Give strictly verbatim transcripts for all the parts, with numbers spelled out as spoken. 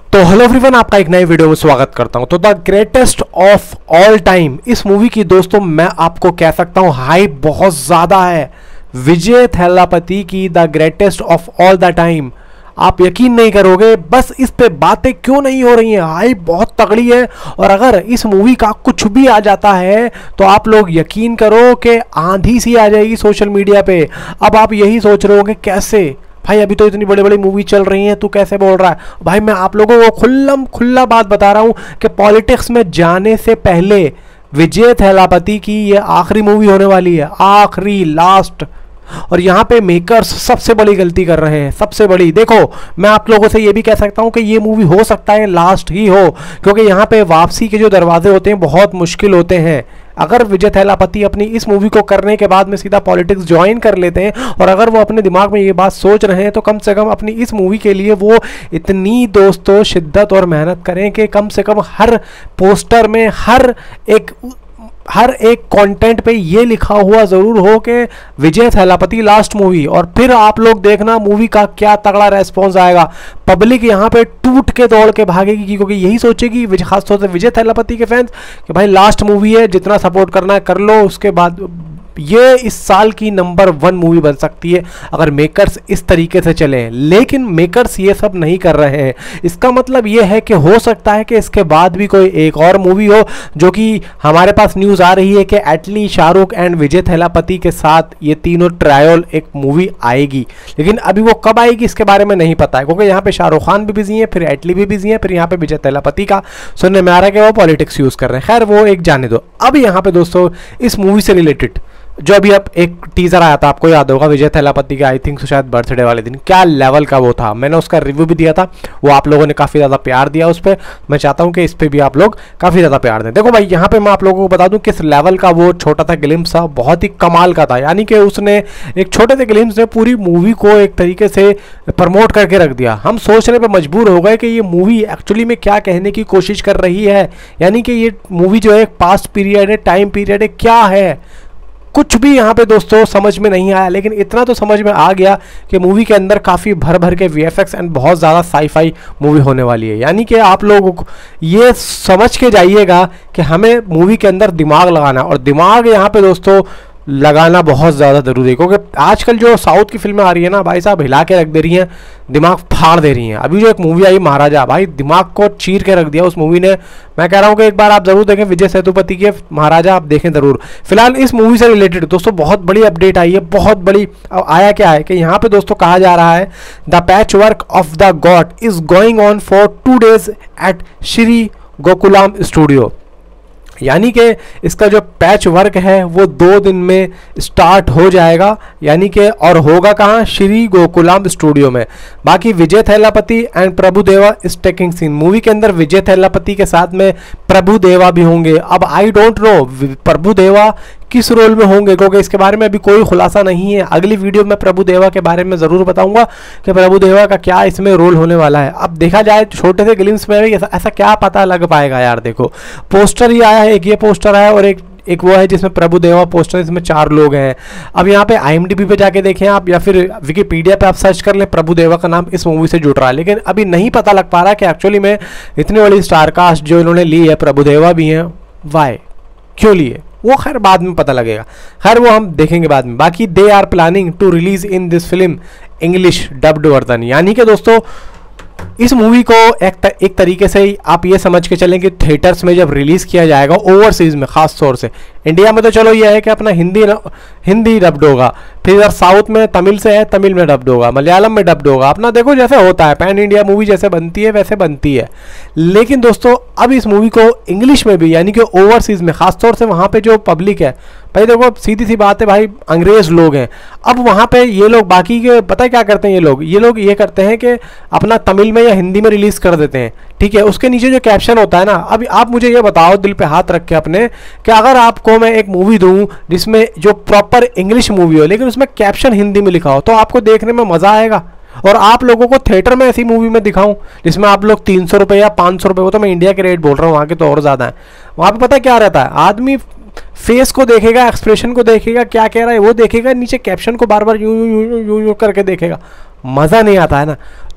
तो hello everyone, आपका एक नए वीडियो में स्वागत करता हूं। तो the greatest of all time इस मूवी की दोस्तों मैं आपको कह सकता हूं हाइप बहुत ज़्यादा है। विजय थेलापति की the greatest of all the time, आप यकीन नहीं करोगे बस इस पे बातें क्यों नहीं हो रही हैं। हाइप बहुत तगड़ी है और अगर इस मूवी का कुछ भी आ जाता है तो आप लोग यकीन करो कि आंधी सी आ जाएगी सोशल मीडिया पे। अब आप यही सोच रहे होंगे कैसे भाई, अभी तो इतनी बड़ी बड़ी मूवी चल रही हैं, तू कैसे बोल रहा है। भाई मैं आप लोगों को खुल्लम खुल्ला बात बता रहा हूं कि पॉलिटिक्स में जाने से पहले विजय थेलापति की ये आखिरी मूवी होने वाली है, आखिरी लास्ट। और यहाँ पे मेकर्स सबसे बड़ी गलती कर रहे हैं, सबसे बड़ी। देखो मैं आप लोगों से ये भी कह सकता हूँ कि ये मूवी हो सकता है लास्ट ही हो, क्योंकि यहाँ पे वापसी के जो दरवाजे होते हैं बहुत मुश्किल होते हैं। अगर विजय थेलापति अपनी इस मूवी को करने के बाद में सीधा पॉलिटिक्स ज्वाइन कर लेते हैं और अगर वो अपने दिमाग में ये बात सोच रहे हैं तो कम से कम अपनी इस मूवी के लिए वो इतनी दोस्तों शिद्दत और मेहनत करें कि कम से कम हर पोस्टर में हर एक हर एक कंटेंट पे ये लिखा हुआ ज़रूर हो कि विजय थेलापति लास्ट मूवी। और फिर आप लोग देखना मूवी का क्या तगड़ा रेस्पॉन्स आएगा। पब्लिक यहाँ पे टूट के दौड़ के भागेगी क्योंकि यही सोचेगी खासतौर से विजय थेलापति के फैंस कि भाई लास्ट मूवी है, जितना सपोर्ट करना है कर लो। उसके बाद ये इस साल की नंबर वन मूवी बन सकती है अगर मेकर्स इस तरीके से चले। लेकिन मेकर्स ये सब नहीं कर रहे हैं। इसका मतलब ये है कि हो सकता है कि इसके बाद भी कोई एक और मूवी हो, जो कि हमारे पास न्यूज़ आ रही है कि एटली, शाहरुख एंड विजय थेलापति के साथ ये तीनों ट्रायल एक मूवी आएगी। लेकिन अभी वो कब आएगी इसके बारे में नहीं पता है, क्योंकि यहाँ पे शाहरुख खान भी बिजी है, फिर एटली भी बिजी है, फिर यहाँ पे विजय थेलापति का सुनने में आ रहा है कि वो पॉलिटिक्स यूज़ कर रहे हैं। खैर वो एक जाने दो। अब यहाँ पे दोस्तों इस मूवी से रिलेटेड जो अभी अब एक टीजर आया था, आपको याद होगा विजय थेलापति का, आई थिंक शायद बर्थडे वाले दिन, क्या लेवल का वो था। मैंने उसका रिव्यू भी दिया था, वो आप लोगों ने काफ़ी ज़्यादा प्यार दिया उस पर। मैं चाहता हूँ कि इस पर भी आप लोग काफ़ी ज़्यादा प्यार दें। देखो भाई यहाँ पे मैं आप लोगों को बता दूँ किस लेवल का वो छोटा सा ग्लिम्स था, बहुत ही कमाल का था। यानी कि उसने एक छोटे से ग्लिम्स ने पूरी मूवी को एक तरीके से प्रमोट करके रख दिया। हम सोचने पर मजबूर हो गए कि ये मूवी एक्चुअली में क्या कहने की कोशिश कर रही है। यानी कि ये मूवी जो है पास्ट पीरियड है, टाइम पीरियड है, क्या है, कुछ भी यहाँ पे दोस्तों समझ में नहीं आया। लेकिन इतना तो समझ में आ गया कि मूवी के अंदर काफ़ी भर भर के वीएफएक्स एंड बहुत ज़्यादा साईफाई मूवी होने वाली है। यानी कि आप लोग ये समझ के जाइएगा कि हमें मूवी के अंदर दिमाग लगाना, और दिमाग यहाँ पे दोस्तों लगाना बहुत ज़्यादा ज़रूरी है, क्योंकि आजकल जो साउथ की फिल्में आ रही है ना भाई साहब, हिला के रख दे रही हैं, दिमाग फाड़ दे रही हैं। अभी जो एक मूवी आई महाराजा, भाई दिमाग को चीर के रख दिया उस मूवी ने। मैं कह रहा हूँ कि एक बार आप जरूर देखें विजय सेतुपति की महाराजा, आप देखें ज़रूर। फिलहाल इस मूवी से रिलेटेड दोस्तों बहुत बड़ी अपडेट आई है, बहुत बड़ी। अब आया क्या है कि यहाँ पे दोस्तों कहा जा रहा है the patch work of the god is going on for two days at Shri Gokulam studio. यानी कि इसका जो पैच वर्क है वो दो दिन में स्टार्ट हो जाएगा। यानी कि और होगा कहाँ, श्री गोकुलाम स्टूडियो में। बाकी Vijay Thalapathy and Prabhudeva is taking scene. Movie के अंदर विजय थेलापति के साथ में प्रभुदेवा भी होंगे। अब आई डोंट नो प्रभुदेवा किस रोल में होंगे, क्योंकि इसके बारे में अभी कोई खुलासा नहीं है। अगली वीडियो में प्रभुदेवा के बारे में ज़रूर बताऊंगा कि प्रभुदेवा का क्या इसमें रोल होने वाला है। अब देखा जाए छोटे से ग्लिम्स में भी ऐसा, ऐसा क्या पता लग पाएगा यार। देखो पोस्टर ही आया है, एक ये पोस्टर है और एक एक वो है जिसमें प्रभुदेवा पोस्टर, इसमें चार लोग हैं। अब यहाँ पे आईएमडीबी पे जाके देखें आप, या फिर विकिपीडिया पे आप सर्च कर लें, प्रभुदेवा का नाम इस मूवी से जुड़ रहा है। लेकिन अभी नहीं पता लग पा रहा कि एक्चुअली में इतनी बड़ी स्टार कास्ट जो इन्होंने ली है, प्रभुदेवा भी हैं, वाई क्यों लिए, वो खैर बाद में पता लगेगा। खैर वो हम देखेंगे बाद में। बाकी they are planning to release in this film English dubbed version. यानी कि दोस्तों इस मूवी को एक, त, एक तरीके से आप ये समझ के चलें कि थिएटर्स में जब रिलीज़ किया जाएगा ओवरसीज़ में, ख़ास तौर से इंडिया में तो चलो ये है कि अपना हिंदी हिंदी डब्ड होगा, फिर इधर साउथ में तमिल से है, तमिल में डब्ड होगा, मलयालम में डब्ड होगा, अपना देखो जैसे होता है, पैन इंडिया मूवी जैसे बनती है वैसे बनती है। लेकिन दोस्तों अब इस मूवी को इंग्लिश में भी, यानी कि ओवरसीज़ में, ख़ासतौर से वहाँ पे जो पब्लिक है, भाई देखो सीधी सी बात है भाई, अंग्रेज़ लोग हैं। अब वहाँ पे ये लोग बाकी के पता है क्या करते हैं, ये लोग ये लोग ये करते हैं कि अपना तमिल में या हिंदी में रिलीज़ कर देते हैं, ठीक है। उसके नीचे जो कैप्शन होता है ना, अभी आप मुझे ये बताओ दिल पे हाथ रख के अपने, कि अगर आपको मैं एक मूवी दूं जिसमें जो प्रॉपर इंग्लिश मूवी हो लेकिन उसमें कैप्शन हिंदी में लिखा हो, तो आपको देखने में मज़ा आएगा। और आप लोगों को थिएटर में ऐसी मूवी में दिखाऊं जिसमें आप लोग तीन सौ रुपये या पाँच सौ रुपये, वो तो मैं इंडिया के रेट बोल रहा हूँ, वहाँ के तो और ज़्यादा है। वहाँ पर पता क्या रहता है, आदमी फेस को देखेगा, एक्सप्रेशन को देखेगा, क्या कह रहा है वो देखेगा, नीचे कैप्शन को बार बार यूं यूं यूं यूं यूं करके देखेगा, मज़ा नहीं आता है ना।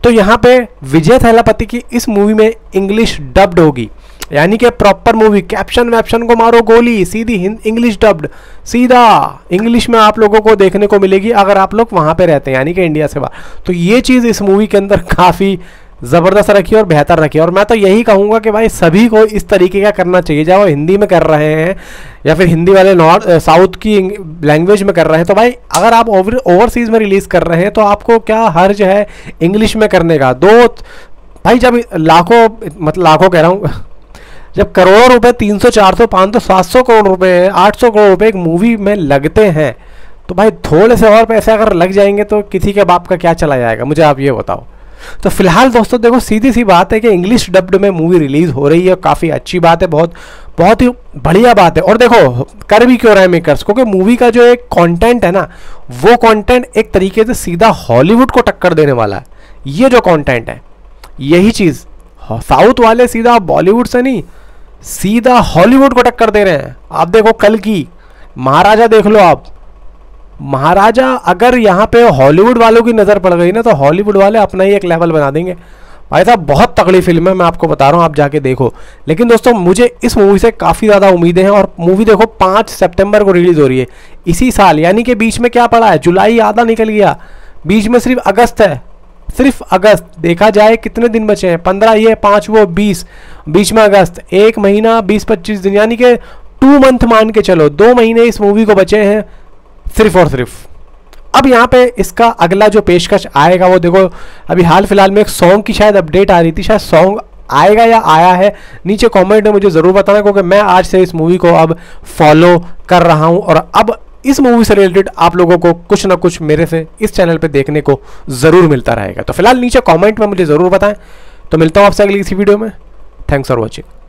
तो यहाँ पे विजय थैलापति की इस मूवी में इंग्लिश डब्ड होगी, यानी कि प्रॉपर मूवी, कैप्शन वैप्शन को मारो गोली, सीधी इंग्लिश डब्ड, सीधा इंग्लिश में आप लोगों को देखने को मिलेगी अगर आप लोग वहाँ पे रहते हैं, यानी कि इंडिया से बाहर। तो ये चीज़ इस मूवी के अंदर काफ़ी ज़बरदस्त रखी और बेहतर रखी। और मैं तो यही कहूँगा कि भाई सभी को इस तरीके का करना चाहिए, चाहे वो हिंदी में कर रहे हैं या फिर हिंदी वाले नॉर्थ साउथ की लैंग्वेज में कर रहे हैं। तो भाई अगर आप ओवर ओवरसीज़ में रिलीज़ कर रहे हैं तो आपको क्या हर्ज है इंग्लिश में करने का। दो भाई जब लाखों, मतलब लाखों कह रहा हूँ, जब करोड़ों रुपए, तीन सौ चार सौ पाँच सौ सात सौ करोड़ रुपए, आठ सौ करोड़ रुपए एक मूवी में लगते हैं, तो भाई थोड़े से और पैसे अगर लग जाएंगे तो किसी के बाप का क्या चला जाएगा, मुझे आप ये बताओ। तो फिलहाल दोस्तों देखो, सीधी सी बात है कि इंग्लिश डब्ड में मूवी रिलीज हो रही है, काफ़ी अच्छी बात है, बहुत बहुत ही बढ़िया बात है। और देखो कर भी क्यों रहे हैं मेकर्स, क्योंकि मूवी का जो एक कंटेंट है ना, वो कंटेंट एक तरीके से सीधा हॉलीवुड को टक्कर देने वाला है। ये जो कंटेंट है, यही चीज़ साउथ वाले सीधा बॉलीवुड से नहीं, सीधा हॉलीवुड को टक्कर दे रहे हैं। आप देखो कल की महाराजा देख लो आप, महाराजा अगर यहाँ पे हॉलीवुड वालों की नज़र पड़ गई ना, तो हॉलीवुड वाले अपना ही एक लेवल बना देंगे। भाई साहब बहुत तगड़ी फिल्म है, मैं आपको बता रहा हूँ, आप जाके देखो। लेकिन दोस्तों मुझे इस मूवी से काफ़ी ज़्यादा उम्मीदें हैं। और मूवी देखो पाँच सितंबर को रिलीज़ हो रही है इसी साल, यानी कि बीच में क्या पड़ा है, जुलाई आधा निकल गया, बीच में सिर्फ अगस्त है, सिर्फ अगस्त। देखा जाए कितने दिन बचे हैं, पंद्रह ये पाँच वो बीस, बीच में अगस्त, एक महीना बीस पच्चीस दिन, यानी कि टू मंथ मान के चलो, दो महीने इस मूवी को बचे हैं सिर्फ और सिर्फ। अब यहाँ पे इसका अगला जो पेशकश आएगा वो देखो, अभी हाल फिलहाल में एक सॉन्ग की शायद अपडेट आ रही थी, शायद सॉन्ग आएगा या आया है, नीचे कमेंट में मुझे ज़रूर बताना, क्योंकि मैं आज से इस मूवी को अब फॉलो कर रहा हूँ और अब इस मूवी से रिलेटेड आप लोगों को कुछ ना कुछ मेरे से इस चैनल पे देखने को ज़रूर मिलता रहेगा। तो फिलहाल नीचे कमेंट में मुझे ज़रूर बताएं। तो मिलता हूँ आपसे अगली किसी वीडियो में। Thanks for watching.